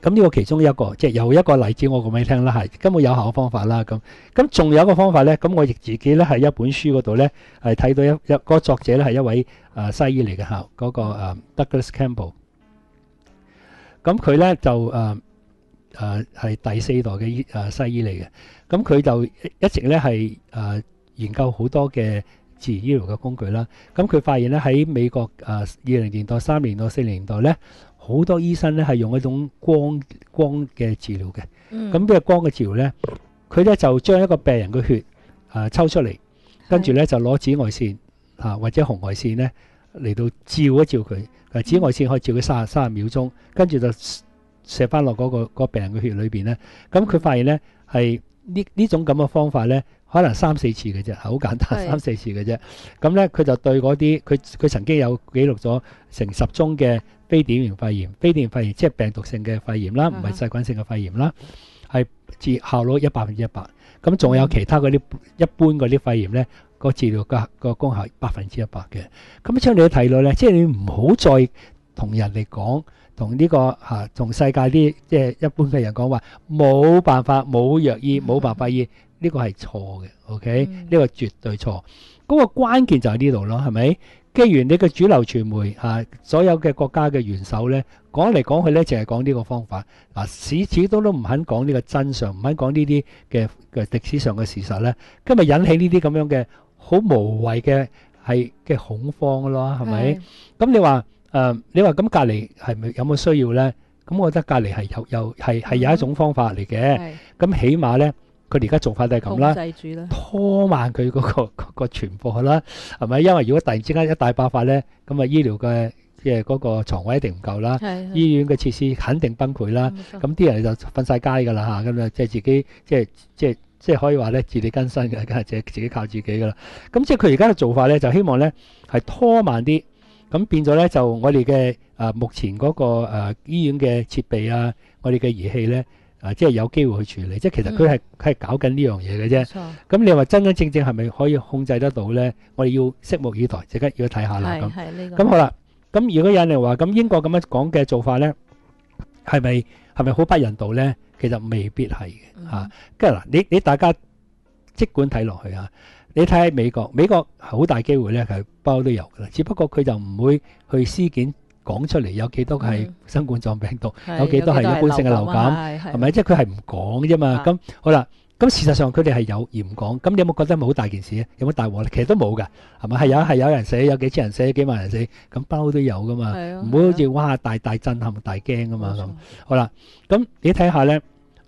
F: 咁呢個其中一個，即係又一個例子，我講俾你聽啦，係根本有效嘅方法啦。咁仲有一個方法咧，咁我亦自己咧係一本書嗰度咧係睇到嗰個作者咧係一位西醫嚟嘅嚇，嗰個Douglas Campbell。咁佢咧就係第4代嘅西醫嚟嘅。咁佢就一直咧係研究好多嘅自然醫療嘅工具啦。咁佢發現咧喺美國20年代、30年代、40年代咧，好多醫生咧係用一種光嘅治療嘅。咁咩光嘅治療咧？佢咧就將一個病人嘅血抽出嚟，跟住咧就攞紫外線或者紅外線咧嚟到照一照佢。紫外線可以照佢30秒鐘，跟住就射翻落嗰個病人嘅血裏邊咧。咁佢發現咧係呢種咁嘅方法咧，可能3-4次嘅啫，好簡單3-4次嘅啫。咁咧佢就對嗰啲佢曾經有記錄咗成10宗嘅非典型肺炎，非典型肺炎即係病毒性嘅肺炎啦，唔係細菌性嘅肺炎啦，係效率100%。咁仲有其他嗰啲一般嗰啲肺炎咧，個治療個功效100%嘅。咁將你都睇到咧，即係你唔好再同人哋講，同呢個同世界啲即係一般嘅人講話冇辦法、冇藥醫、冇辦法醫，呢個係錯嘅。OK，呢個絕對錯。嗰個關鍵就喺呢度咯，係咪？既然你嘅主流傳媒所有嘅國家嘅元首咧講嚟講去咧，淨係講呢個方法始終都唔肯講呢個真相，唔肯講呢啲嘅歷史上嘅事實咧，今日引起呢啲咁樣嘅好無謂嘅恐慌咯，係咪？咁你話咁隔離係咪有冇需要咧？咁我覺得隔離係有一種方法嚟嘅。咁起碼咧，佢哋而家做法都係咁啦，拖慢佢嗰個傳播啦，係咪？因為如果突然之間一大爆發咧，咁醫療嘅即係嗰個床位一定唔夠啦，醫院嘅設施肯定崩潰啦，咁啲人就瞓晒街㗎啦嚇，咁啊即係自己即係可以話咧自力更生嘅，梗係自己靠自己㗎啦。咁即係佢而家嘅做法咧，就希望咧係拖慢啲，咁變咗咧就我哋嘅目前嗰個醫院嘅設備我哋嘅儀器咧。即係有機會去處理，即係其實佢係搞緊呢樣嘢嘅啫。咁你話真真正正係咪可以控制得到咧？我哋要拭目以待，即刻要睇下啦。咁好啦。咁如果有人話咁英國咁樣講嘅做法咧，係咪好不人道咧？其實未必係嘅嚇。跟住嗱，你大家即管睇落去你睇下美國好大機會咧係包都有㗎啦，只不過佢就唔會去屍檢。講出嚟有幾多係新冠狀病毒，有幾多係一般性嘅流感，係咪？即係佢係唔講啫嘛。咁好啦，咁事實上佢哋係有而唔講。咁你有冇覺得好大件事咧？有冇大禍咧？其實都冇㗎，係咪？係有人死，有幾千人死，幾萬人死，咁包都有㗎嘛。唔會好似哇大震撼、大驚㗎嘛咁。好啦，咁你睇下咧，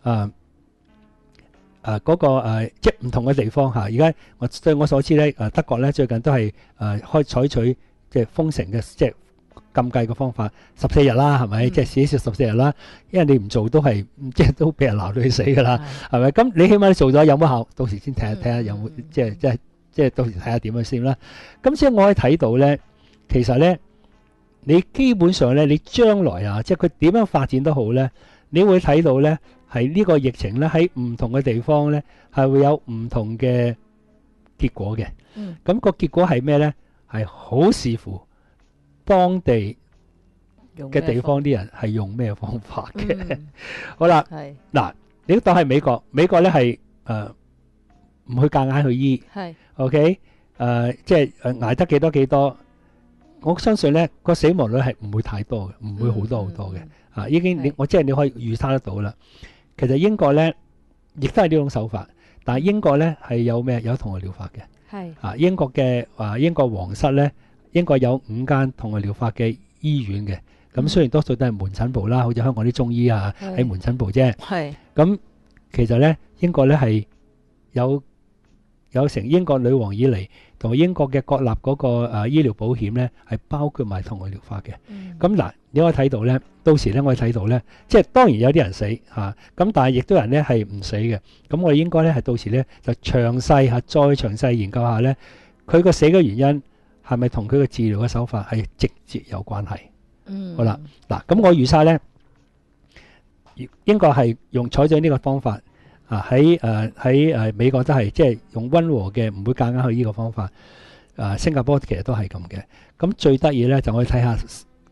F: 嗰個即係唔同嘅地方嚇。而家對我所知咧，德國咧最近都係採取即係封城嘅即係。禁計嘅方法14日啦，係咪？即係至少14日啦，因為你唔做都係即係都俾人鬧到去死㗎啦，係咪？咁你起碼你做咗有冇效？到時先睇下有冇即係到時睇下點樣先啦。咁所以我可以睇到咧，其實咧你基本上咧，你將來即係佢點樣發展都好咧，你會睇到咧係呢個疫情咧喺唔同嘅地方咧係會有唔同嘅結果嘅。咁個結果係咩咧？係好視乎當地嘅地方啲人係用咩方法嘅？好啦，嗱，你當係美國咧係唔去夾硬去醫，OK，即係捱得幾多，我相信咧個死亡率係唔會太多嘅，唔會好多嘅，已經我即係你可以預測得到啦。其實英國咧亦都係呢種手法，但係英國咧係有咩？有同類療法嘅，英國嘅英國皇室咧。英國有5間同類療法嘅醫院嘅，咁雖然多數都係門診部啦，好似香港啲中醫喺門診部啫。咁其實咧，英國咧係有成英國女王以嚟同埋英國嘅國立嗰個醫療保險咧，係包括埋同類療法嘅。咁嗱，你可以睇到咧，到時咧我哋睇到咧，即係當然有啲人死咁但係亦都有人咧係唔死嘅。咁我哋應該咧係到時咧就詳細再詳細研究下咧，佢個死嘅原因。係咪同佢嘅治療嘅手法係直接有關係？好啦，嗱，咁我預測咧，英國係採取呢個方法喺美國都係即係用溫和嘅，唔會夾硬去呢個方法。新加坡其實都係咁嘅。咁最得意咧，就可以睇下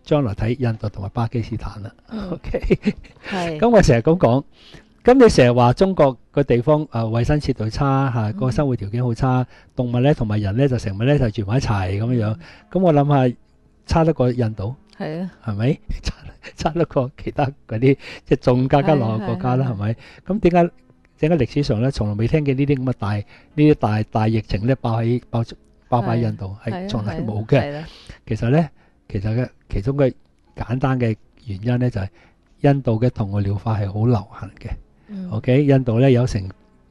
F: 將來睇印度同埋巴基斯坦啦。OK，
E: 係
F: 咁我成日咁講，咁你成日話中國個地方衞生設備差嚇，個生活條件好差，動物咧同埋人咧就成日咧就住埋一齊咁樣樣。咁我諗下，差得過印度
E: 係啊，
F: 係咪？差得過其他嗰啲即係仲更加落後國家啦，係咪？咁點解歷史上咧從來未聽見呢啲咁嘅大疫情咧爆發印度係從來冇嘅？其實咧，其中嘅簡單嘅原因咧就係印度嘅同類療法係好流行嘅。OK， 印度咧有成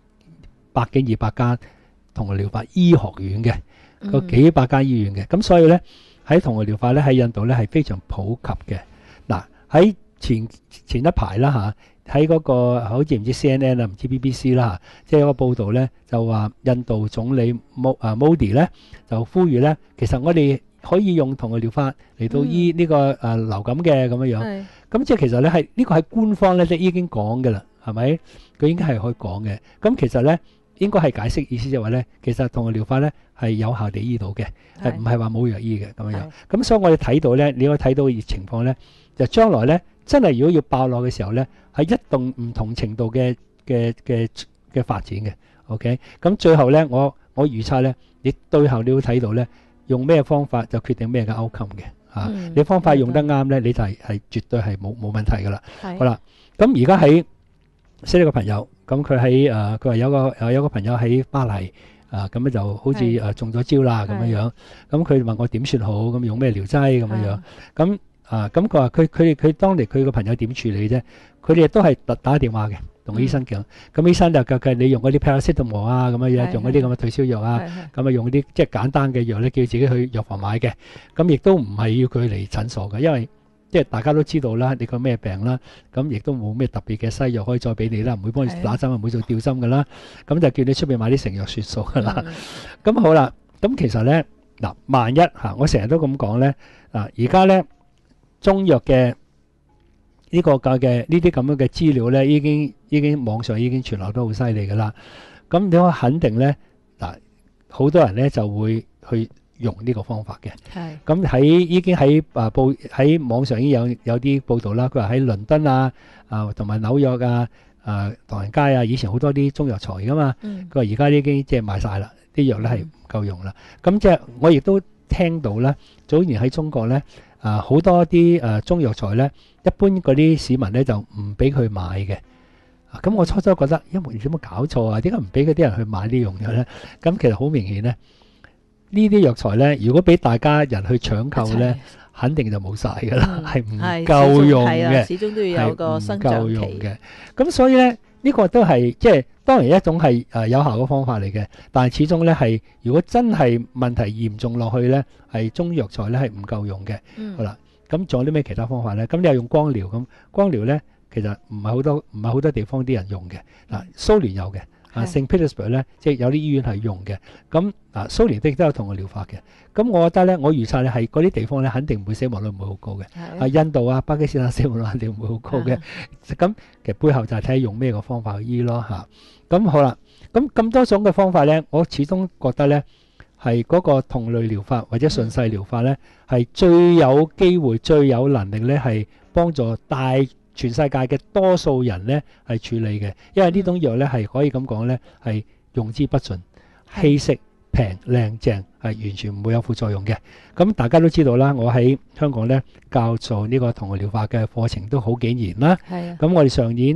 F: 100幾200間同類療法醫學院嘅，個幾百間醫院嘅。咁所以咧喺同類療法咧喺印度咧係非常普及嘅。嗱喺前一排啦嚇，喺嗰個好似唔知 CNN 啊，唔知 BBC 啦嚇，即係有個報導咧就話印度總理Modi 咧就呼籲咧，其實我哋可以用同類療法嚟到醫呢個流感嘅咁樣樣。咁即係其實咧係呢個喺官方咧已經講嘅啦，係咪？佢應該係可以講嘅。咁其實咧應該係解釋意思就係話咧，其實同類療法咧係有效地醫到嘅，係唔係話冇藥醫嘅咁樣樣。咁所以我哋睇到咧，你可以睇到嘅情況咧，就將來咧真係如果要爆落嘅時候咧，係一動唔同程度嘅發展嘅。OK， 咁最後咧，我預測咧，你最後你會睇到咧，用咩方法就決定咩嘅 outcome 嘅。你方法用得啱咧，你就係絕對係冇問題噶啦。好啦，咁而家喺識呢個朋友，咁佢喺佢話有個朋友喺巴黎咁咧就好似中咗招啦咁樣樣。咁佢問我點算好，咁用咩療劑咁樣樣。咁咁佢話佢當年佢個朋友點處理啫？佢哋都係打電話嘅，同醫生講。咁醫生就教佢你用嗰啲 paracetamol 啊咁樣樣，用嗰啲咁嘅退燒藥啊，咁啊用啲即係簡單嘅藥咧，叫自己去藥房買嘅。咁亦都唔係要佢嚟診所嘅，因為即係大家都知道啦，你個咩病啦，咁亦都冇咩特別嘅西藥可以再俾你啦，唔會幫你打針，唔會做吊針㗎啦。咁就叫你出邊買啲成藥算數㗎啦。咁好啦，咁其實咧嗱，萬一我成日都咁講咧而家咧中藥嘅呢個嘅呢啲咁樣嘅資料咧，已經網上已經傳流得好犀利㗎啦。咁你可以肯定咧好多人咧就會去用呢個方法嘅。咁已經喺網上已經有啲報道啦。佢話喺倫敦同埋紐約唐人街以前好多啲中藥材㗎嘛。佢話而家已經即係賣晒啦，啲藥咧係唔夠用啦。咁即係我亦都聽到咧，早年喺中國咧好多啲中藥材咧，一般嗰啲市民咧就唔俾佢買嘅。咁我初初覺得，因為點解搞錯啊？點解唔俾嗰啲人去買呢樣嘢咧？咁其實好明顯咧，呢啲藥材咧，如果俾大家人去搶購咧，肯定就冇晒㗎啦，係唔夠用嘅，
E: 始終都要有個生長期
F: 嘅。咁所以咧，呢個都係即係當然一種係有效嘅方法嚟嘅，但係始終咧係如果真係問題嚴重落去咧，係中藥材咧係唔夠用嘅。好啦，咁仲有啲咩其他方法咧？咁你又用光療咁，光療咧其實唔係好多地方啲人用嘅。蘇聯有嘅。聖 Petersburg 咧，即係有啲醫院係用嘅。咁蘇聯亦都有同個療法嘅。咁我覺得咧，我預測咧係嗰啲地方咧，肯定唔會死亡率唔會好高嘅。印度巴基斯坦死亡率肯定唔會好高嘅。咁其實背後就係睇用咩個方法去醫咯嚇。咁好啦，咁多種嘅方法咧，我始終覺得咧係嗰個同類療法或者順勢療法咧，係最有機會、最有能力咧係幫助全世界嘅多數人咧係處理嘅，因為呢種藥咧係可以咁講咧係用之不盡、稀釋、平、靚、正，係完全唔會有副作用嘅。咁大家都知道啦，我喺香港咧教做呢個同類療法嘅課程都好幾年啦。咁我哋上年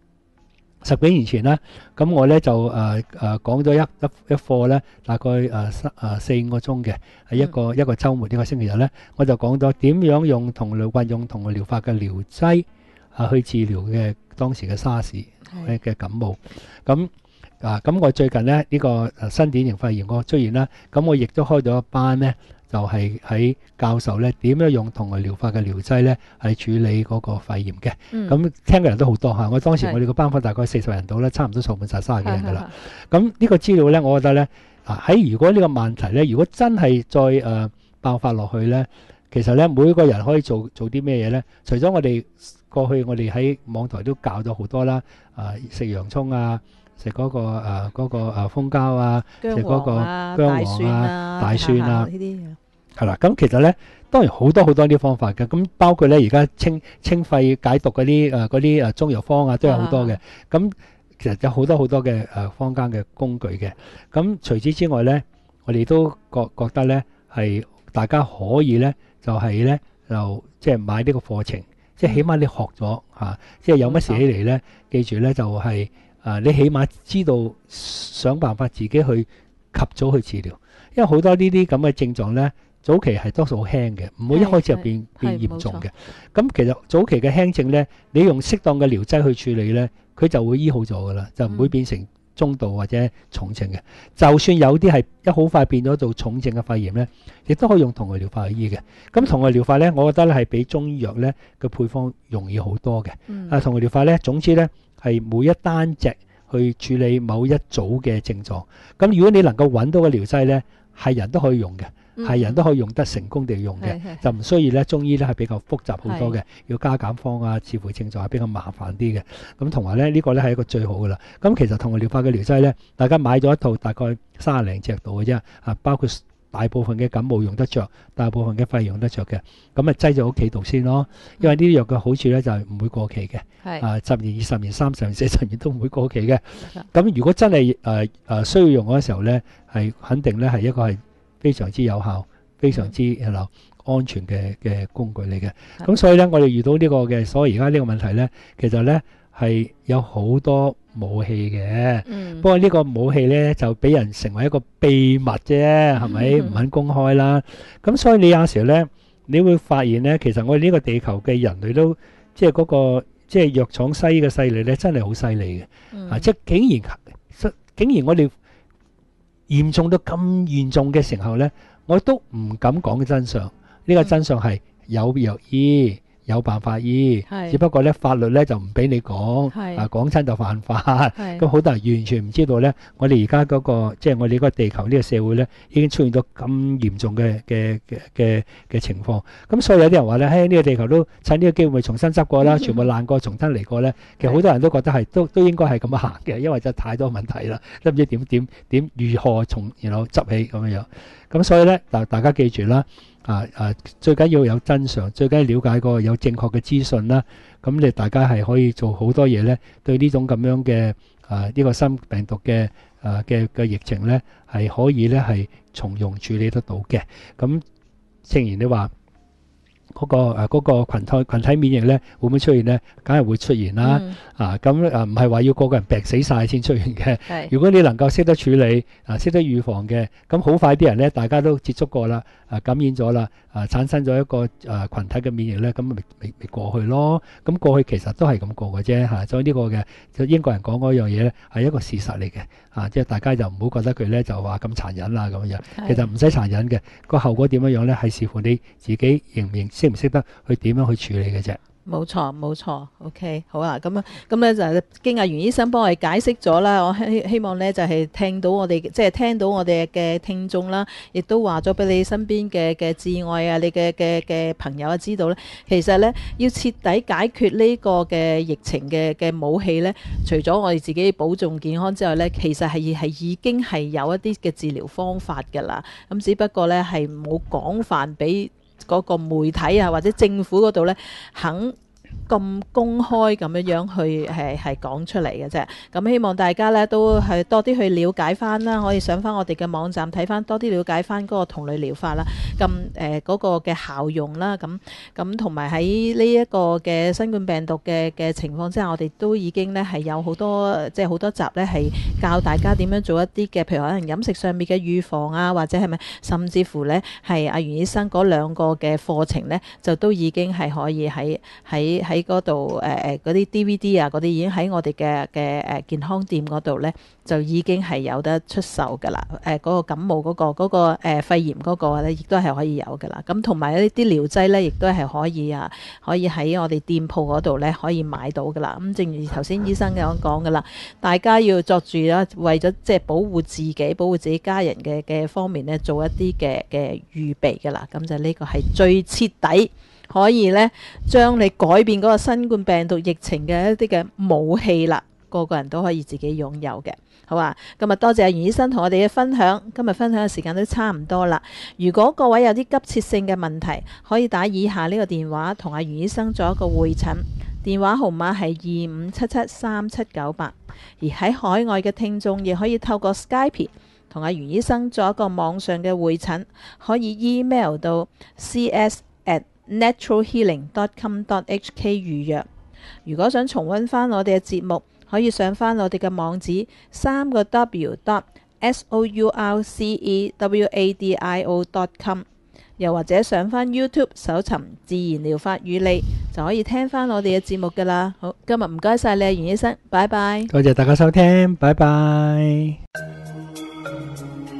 F: 10幾年前啦，咁我咧就講咗一課咧，大概4-5個鐘嘅，係一個週末一個星期日咧，我就講咗點樣運用同類療法嘅療劑去治療嘅當時嘅沙士嘅感冒。咁我最近咧呢個新典型肺炎個出現啦，咁我亦都開咗一班咧，就係喺教授咧點樣用同類療法嘅療劑咧係處理嗰個肺炎嘅。咁聽嘅人都好多嚇，我當時我哋個班房大概40人到咧，差唔多坐滿晒30幾人噶啦。咁呢個資料咧，我覺得咧喺如果呢個問題咧，如果真係再爆發落去咧，其實咧每個人可以做啲咩嘢咧？除咗我哋過去我哋喺網台都教咗好多啦，食洋葱食嗰個蜂膠食嗰個薑黃大蒜呢啲係啦。咁其實咧，當然好多啲方法嘅，咁包括咧而家清肺解毒嗰啲中藥方啊，都有好多嘅。咁其實有好多嘅坊間嘅工具嘅。咁除此之外咧，我哋都覺得咧係大家可以咧就係咧就即係買呢個課程，即係起碼你學咗嚇，即係有乜事起嚟咧，記住咧就係你起碼知道想辦法自己去及早去治療，因為好多呢啲咁嘅症狀咧，早期係多數好輕嘅，唔會一開始就變嚴重嘅。咁其實早期嘅輕症咧，你用適當嘅療劑去處理咧，佢就會醫好咗噶啦，就唔會變成中度或者重症嘅。就算有啲係一好快變咗做重症嘅肺炎咧，亦都可以用同類療法去醫嘅。咁同類療法咧，我覺得咧係比中醫藥咧嘅配方容易好多嘅。同類療法咧，總之咧係每一單隻去處理某一組嘅症狀。咁如果你能夠揾到個療劑咧，係人都可以用嘅。係人都可以用得成功地用嘅，就唔需要咧中醫咧係比較複雜好多嘅，要加減方啊，似乎症狀係比較麻煩啲嘅。咁同埋咧呢個咧係一個最好噶啦。咁其實同類療法嘅療劑咧，大家買咗一套大概30零隻度嘅啫，包括大部分嘅感冒用得着，大部分嘅肺用得着嘅。咁擠咗屋企度先咯，因為呢啲藥嘅好處咧就係唔會過期嘅。10年、20年、30年、40年都唔會過期嘅。咁如果真係需要用嗰時候咧，係肯定咧係一個係非常之有效、非常之安全嘅工具嚟嘅。咁所以咧，我哋遇到呢個嘅所謂而家呢個問題咧，其實咧係有好多武器嘅。不過呢個武器咧就俾人成為一個秘密啫，係咪？唔肯公開啦。咁所以你有時咧，你會發現咧，其實我哋呢個地球嘅人類都即係嗰個即係藥廠西嘅勢力咧，真係好犀利嘅。即係竟然我哋嚴重到咁嚴重嘅時候呢，我都唔敢講真相。呢個真相係有藥醫，有辦法醫，只不過呢法律呢就唔俾你講，講親就犯法。咁好多人完全唔知道呢，我哋而家嗰個即係我哋嗰個地球呢個社會呢，已經出現到咁嚴重嘅情況。咁所以有啲人話呢，呢個地球都趁呢個機會重新執過啦，全部爛過，重新嚟過呢。其實好多人都覺得係都應該係咁樣行嘅，因為真係太多問題啦，都唔知點如何從執起咁樣。咁所以呢，大家記住啦。最緊要有真相，最緊要了解個有正確嘅資訊啦。咁你大家係可以做好多嘢呢，對呢種咁樣嘅呢個新病毒嘅疫情呢，係可以呢係從容處理得到嘅。咁正如你話嗰個群體免疫呢，會唔會出現呢？梗係會出現啦。咁唔係話要個個人病死晒先出現嘅。如果你能夠識得處理，識得預防嘅，咁好快啲人呢，大家都接觸過啦，感染咗啦，產生咗一個群體嘅免疫呢，咁咪過去咯。咁過去其實都係咁過嘅啫。所以呢個嘅英國人講嗰樣嘢呢，係一個事實嚟嘅。即係大家就唔好覺得佢呢就話咁殘忍啦咁樣。其實唔使殘忍嘅，個後果點樣呢？係視乎你自己識唔識得去點樣去處理嘅啫。
E: 冇錯 OK 好啦，咁咧就經阿袁醫生幫我哋解釋咗啦。我希望咧就係聽到我哋即係聽到我哋嘅聽眾啦，亦都話咗俾你身邊嘅摯愛啊，你嘅朋友啊知道咧，其實咧要徹底解決呢個嘅疫情嘅武器咧，除咗我哋自己保重健康之外咧，其實係已經係有一啲嘅治療方法㗎啦。咁只不過咧係冇廣泛俾嗰個媒體啊或者政府嗰度咧肯咁公開咁樣去係講出嚟嘅啫。咁希望大家咧都係多啲去了解翻啦，可以上翻我哋嘅網站睇翻多啲了解翻嗰個同類療法啦。咁嗰個嘅效用啦，咁同埋喺呢一個嘅新冠病毒嘅情況之下，我哋都已經咧係有好多即係好多集咧係教大家點樣做一啲嘅，譬如可能飲食上面嘅預防啊，或者係咪甚至乎咧係阿袁醫生嗰兩個嘅課程咧，就都已經係可以喺嗰度嗰啲 DVD 啊，嗰啲已經喺我哋嘅健康店嗰度咧，就已經係有得出售噶啦。嗰個感冒嗰個肺炎嗰個咧，亦都係可以有噶啦。咁同埋呢啲療劑咧，亦都係可以喺我哋店鋪嗰度咧可以買到噶啦。咁正如頭先醫生咁講噶啦，大家要作住啦，為咗即係保護自己、保護自己家人嘅方面咧，做一啲嘅預備噶啦。咁就呢個係最徹底。可以咧，將你改變嗰個新冠病毒疫情嘅一啲嘅武器啦。 個個人都可以自己擁有嘅。好啊，今日多謝阿袁醫生同我哋嘅分享，今日分享嘅時間都差唔多啦。如果各位有啲急切性嘅問題，可以打以下呢個電話同阿袁醫生做一個會診，電話號碼係25773798。而喺海外嘅聽眾亦可以透過 Skype 同阿袁醫生做一個網上嘅會診，可以 email 到 cs@naturalhealing.com.hk 預約。如果想重溫翻我哋嘅節目，可以上翻我哋嘅網址3w.sourcewadio.com， 又或者上翻 YouTube 搜尋自然療法與你，就可以聽翻我哋嘅節目噶啦。好，今日唔該晒你，袁醫生，拜拜。
F: 多謝大家收聽，拜拜。